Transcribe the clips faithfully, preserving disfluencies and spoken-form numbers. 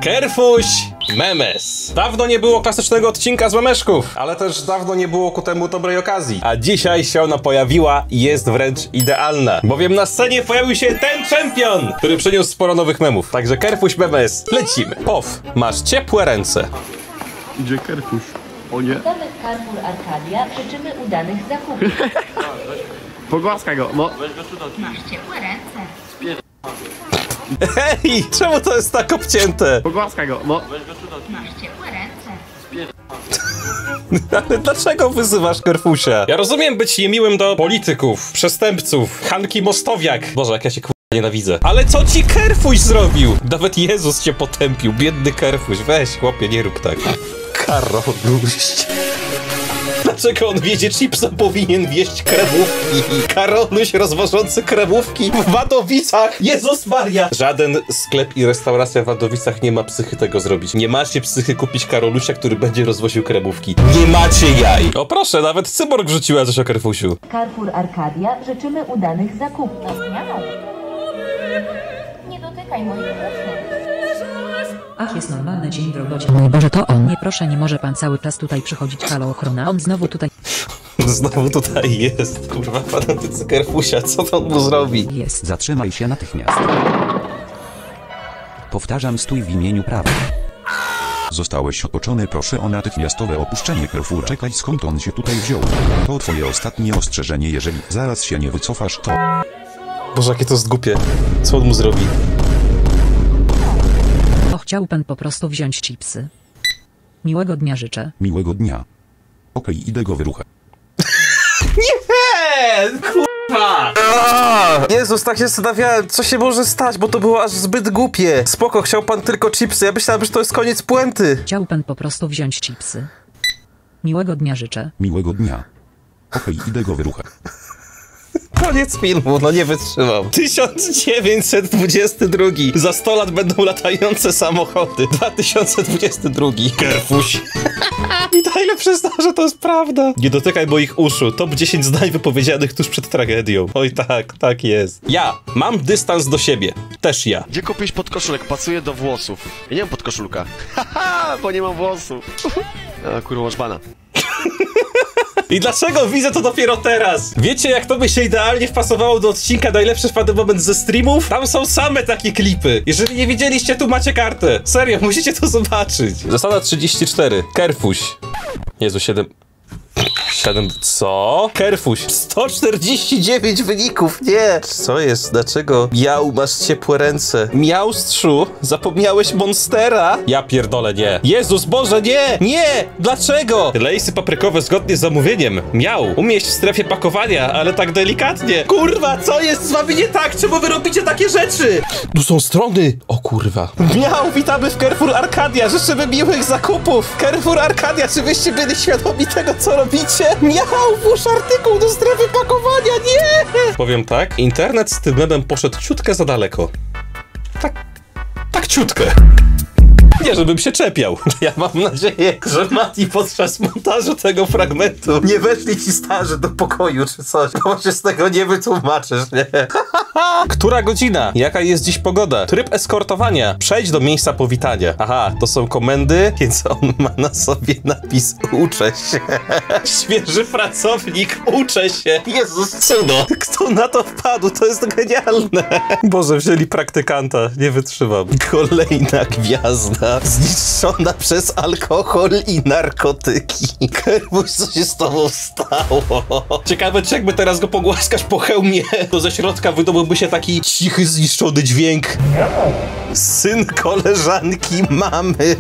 Kerfuś Memes. Dawno nie było klasycznego odcinka z memeszków, ale też dawno nie było ku temu dobrej okazji. A dzisiaj się ona pojawiła i jest wręcz idealna, bowiem na scenie pojawił się ten czempion, który przyniósł sporo nowych memów. Także Kerfuś Memes, lecimy. Pow, masz ciepłe ręce. Idzie Kerfuś. O nie. Witamy w Carrefour Arcadia, życzymy udanych zakupów. Pogłaskaj go, no. Masz ciepłe ręce. Hej, czemu to jest tak obcięte? Pogłaskaj go, no. Masz ciepłe ręce. Ale dlaczego wyzywasz Kerfusia? Ja rozumiem być niemiłym do polityków, przestępców, Hanki Mostowiak. Boże, jak ja się k***a nienawidzę. Ale co ci Kerfuś zrobił? Nawet Jezus cię potępił, biedny Kerfuś. Weź, chłopie, nie rób tak. Karoluś. Dlaczego on wiedzie chipsa powinien wieść kremówki? Karoluś rozwożący kremówki w Wadowicach! Jezus Maria! Żaden sklep i restauracja w Wadowicach nie ma psychy tego zrobić. Nie macie psychy kupić Karolusia, który będzie rozwoził kremówki. Nie macie jaj! O proszę, nawet Cyborg wrzuciła coś o Kerfusiu. Carrefour Arcadia, życzymy udanych zakupów. Miau. Nie dotykaj moich uszu. Ach, jest normalny dzień w robocie. Mój Boże, to on. Nie, proszę, nie może pan cały czas tutaj przychodzić. Halo, ochrona. On znowu tutaj Znowu tutaj jest, kurwa, fanatycy Kerfusia. Co to on mu zrobi? jest. Zatrzymaj się natychmiast. Powtarzam, stój w imieniu prawa. Zostałeś otoczony, proszę o natychmiastowe opuszczenie Carrefour. Czekaj, skąd on się tutaj wziął. To twoje ostatnie ostrzeżenie, jeżeli zaraz się nie wycofasz, to... Boże, jakie to jest głupie. Co on mu zrobi? O, chciał pan po prostu wziąć chipsy. Miłego dnia życzę. Miłego dnia. Okej, idę go wyruchać. Nie! Kurwa! Jezus, tak się zastanawiałem, co się może stać, bo to było aż zbyt głupie. Spoko, chciał pan tylko chipsy. Ja myślałem, że to jest koniec puenty. Chciał pan po prostu wziąć chipsy. Miłego dnia życzę. Miłego dnia. Okej, idę go wyruchać. Koniec filmu, no nie wytrzymam. tysiąc dziewięćset dwudziesty drugi. Za sto lat będą latające samochody. dwa tysiące dwudziesty drugi. Kerfuś. I najlepsze jest to, że to jest prawda. Nie dotykaj moich uszu. Top dziesięć zdań wypowiedzianych tuż przed tragedią. Oj tak, tak jest. Ja mam dystans do siebie. Też ja. Gdzie kupić podkoszulek? Pasuje do włosów. Ja nie mam podkoszulka. Haha, bo nie mam włosów. A kurwa, masz bana. I dlaczego widzę to dopiero teraz? Wiecie, jak to by się idealnie wpasowało do odcinka Najlepszy wpadł moment ze streamów? Tam są same takie klipy. Jeżeli nie widzieliście, tu macie kartę. Serio, musicie to zobaczyć. Zasada trzydzieści cztery. Kerfuś. Jezu, siedem... siedem... Co? Kerfuś. sto czterdzieści dziewięć wyników, nie. Co jest? Dlaczego? Miał, masz ciepłe ręce. Miałstrzu, zapomniałeś Monstera? Ja pierdolę, nie. Jezus Boże, nie! Nie! Dlaczego? Lejsy paprykowe zgodnie z zamówieniem. Miał. Umieść w strefie pakowania, ale tak delikatnie. Kurwa, co jest z wami nie tak? Czemu wy robicie takie rzeczy? Tu są strony. O kurwa. Miał, witamy w Carrefour Arcadia. Życzymy miłych zakupów. Carrefour Arcadia, czy wyście byli świadomi tego, co robicie? Miał, włóż artykuł do strefy pakowania, nie! Powiem tak, internet z tym memem poszedł ciutkę za daleko. Tak, tak ciutkę. Nie, żebym się czepiał. Ja mam nadzieję, że Mati podczas montażu tego fragmentu nie weszli ci starzy do pokoju czy coś, bo się z tego nie wytłumaczysz, nie? Która godzina? Jaka jest dziś pogoda? Tryb eskortowania. Przejdź do miejsca powitania. Aha, to są komendy, więc on ma na sobie napis uczę się. Świeży pracownik, uczę się. Jezus, cudo. Kto na to wpadł? To jest genialne. Boże, wzięli praktykanta. Nie wytrzymam. Kolejna gwiazda. Zniszczona przez alkohol i narkotyki. Kerfuś, co się z tobą stało? Ciekawe, czy jakby teraz go pogłaskasz po hełmie, to ze środka wydobyłby się taki cichy, zniszczony dźwięk. Syn koleżanki mamy.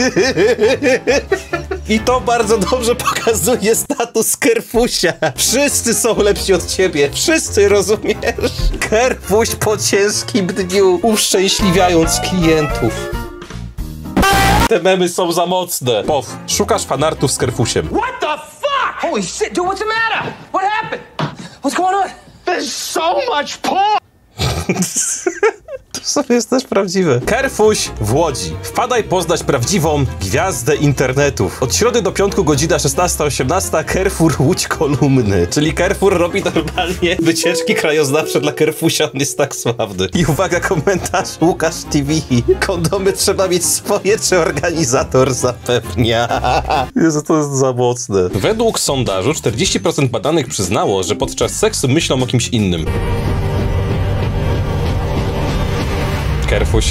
I to bardzo dobrze pokazuje status Kerfusia. Wszyscy są lepsi od ciebie. Wszyscy, rozumiesz? Kerfuś po ciężkim dniu, uszczęśliwiając klientów. Te memy są za mocne. Pow, szukasz fanartów z Kerfusiem. What the fuck? Holy shit, dude, what's the matter? What happened? What's going on? There's so much porn! W sumie jest też prawdziwe. Kerfuś w Łodzi. Wpadaj poznać prawdziwą gwiazdę internetów. Od środy do piątku godzina szesnasta osiemnasta Carrefour Łódź kolumny. Czyli Carrefour robi normalnie wycieczki krajoznawcze dla Kerfusia. On jest tak sławny. I uwaga, komentarz Łukasz T V. Kondomy trzeba mieć swoje, czy organizator zapewnia. Jezu, to jest za mocne. Według sondażu czterdzieści procent badanych przyznało, że podczas seksu myślą o kimś innym. Kerfuś.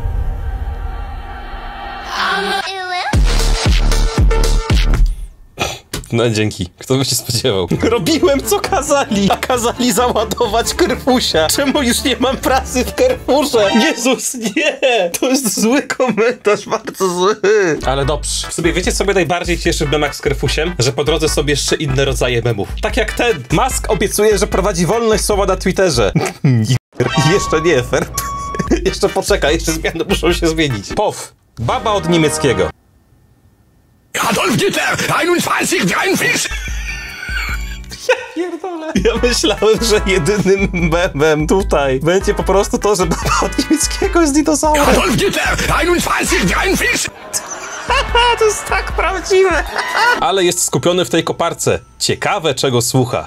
No dzięki. Kto by się spodziewał? Robiłem co kazali, a kazali załadować Kerfusia. Czemu już nie mam pracy w Carrefourze? Jezus, nie! To jest zły komentarz, bardzo zły. Ale dobrze. W sobie wiecie, co mnie najbardziej cieszy w memach z Kerfusiem? Że po drodze są jeszcze inne rodzaje memów. Tak jak ten. Musk obiecuje, że prowadzi wolność słowa na Twitterze. Jeszcze nie, Ferb. Jeszcze poczekaj, jeszcze zmiany muszą się zmienić. Pow. Baba od niemieckiego. Adolf Hitler, einundzwanzig, dreiundvierzig! Ja pierdolę. Ja myślałem, że jedynym memem tutaj będzie po prostu to, że baba od niemieckiego jest dinozaurem. Adolf Hitler, einundzwanzig, dreiundvierzig! To jest tak prawdziwe. Ale jest skupiony w tej koparce. Ciekawe, czego słucha.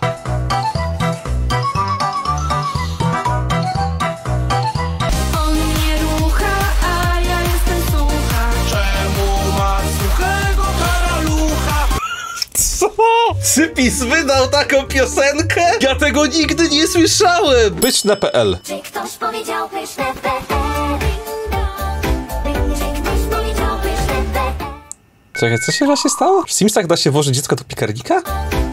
On mnie rucha, a ja jestem sucha. Czemu ma suchego karalucha? Co? Cypis wydał taką piosenkę? Ja tego nigdy nie słyszałem. Być na P L. Czy ktoś powiedział pyszne P E? Czy ktoś powiedział pyszne P E? Czekaj, co się właśnie stało? W Simsach da się włożyć dziecko do piekarnika?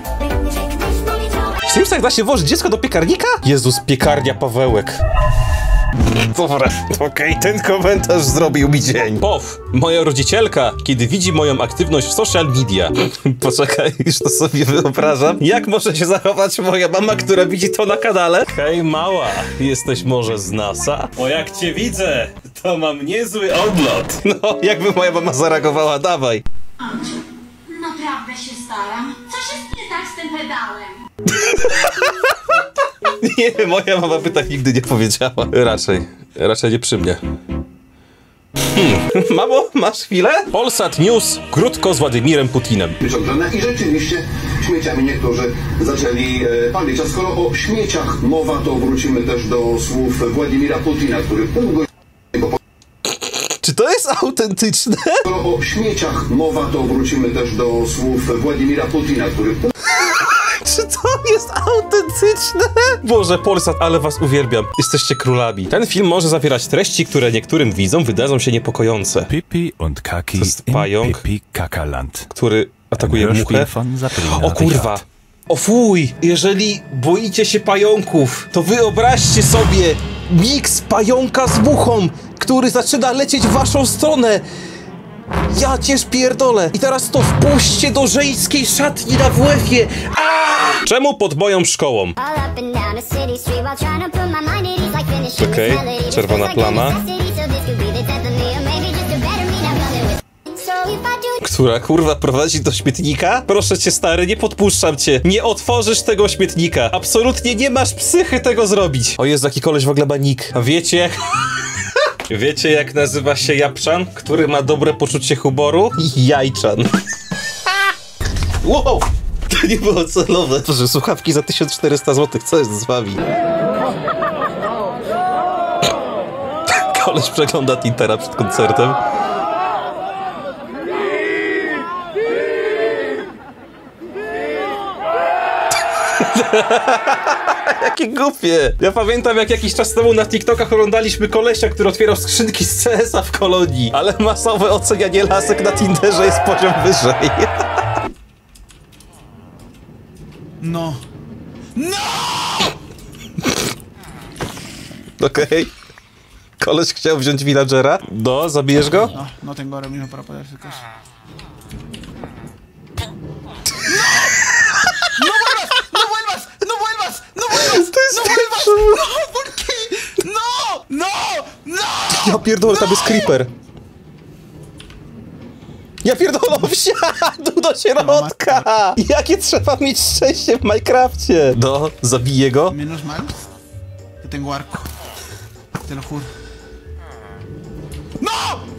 W Simsach da się włożyć dziecko do piekarnika? Jezus, piekarnia Pawełek. Dobra, okej, okay, ten komentarz zrobił mi dzień. Pow, moja rodzicielka, kiedy widzi moją aktywność w social media. Poczekaj, już to sobie wyobrażam. Jak może się zachować moja mama, która widzi to na kanale? Hej mała, jesteś może z NASA? O, jak cię widzę, to mam niezły odlot. No, jakby moja mama zareagowała, dawaj. Andrzej, naprawdę się staram. Coś jest nie tak z tym pedałem. Nie, moja mama by tak nigdy nie powiedziała. Raczej, raczej nie przy mnie. Hmm. Mamo, masz chwilę? Polsat News, krótko z Władimirem Putinem. I rzeczywiście śmieciami niektórzy zaczęli e, palić. A skoro o śmieciach mowa, to wrócimy też do słów Władimira Putina, który pół godziny po... Czy to jest autentyczne? Skoro o śmieciach mowa, to wrócimy też do słów Władimira Putina, który pół... Czy to jest autentyczne? Boże, Polsat, ale was uwielbiam. Jesteście królami. Ten film może zawierać treści, które niektórym widzom wydadzą się niepokojące. Pipi und Kaki to jest pająk, Pipi Kakaland, który atakuje muchę. O kurwa. O fuj! Jeżeli boicie się pająków, to wyobraźcie sobie miks pająka z muchą, który zaczyna lecieć w waszą stronę. Ja cię pierdolę. I teraz to wpuśćcie do żeńskiej szatni na W F-ie. Czemu pod moją szkołą? Okej, okay, czerwona plama. Która kurwa prowadzi do śmietnika? Proszę cię stary, nie podpuszczam cię. Nie otworzysz tego śmietnika. Absolutnie nie masz psychy tego zrobić. O Jezu, jaki koleś w ogóle ma nick. A wiecie... Wiecie, jak nazywa się Japczan, który ma dobre poczucie humoru? Jajczan. Wow! To nie było celowe. Proszę, słuchawki za tysiąc czterysta złotych, co jest z wami? Koleś przegląda Tintera przed koncertem. Jakie głupie! Ja pamiętam, jak jakiś czas temu na TikTokach oglądaliśmy kolesia, który otwierał skrzynki z C S a w kolonii. Ale masowe ocenianie lasek na Tinderze jest poziom wyżej. No. No! Okej. Okay. Koleś chciał wziąć villagera. No, zabijesz go? No, no tengo ahora mismo para poder hacer cosas. ¡No vuelvas! ¡No vuelvas! ¡No vuelvas! ¡No vuelvas! ¡No! ¿Por qué? ¡No! ¡No! ¡No! Ja pierdolę, tam jest creeper. Ja pierdolę, wsiadł do środka! Jakie trzeba mieć szczęście w Minecrafcie? No, zabiję go. Menos mal, que tengo arco. Te lo juro. No!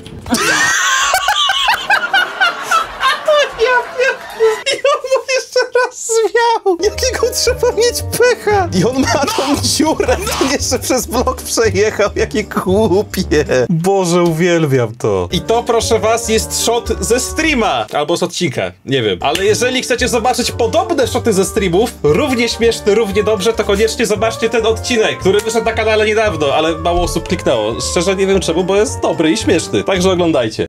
I on mu jeszcze raz zwiał! Jakiego trzeba mieć pecha! I on ma tą dziurę, to jeszcze przez blok przejechał, jakie głupie! Boże, uwielbiam to. I to, proszę was, jest shot ze streama! Albo z odcinka, nie wiem. Ale jeżeli chcecie zobaczyć podobne shoty ze streamów, równie śmieszne, równie dobrze, to koniecznie zobaczcie ten odcinek, który wyszedł na kanale niedawno, ale mało osób kliknęło. Szczerze nie wiem czemu, bo jest dobry i śmieszny. Także oglądajcie.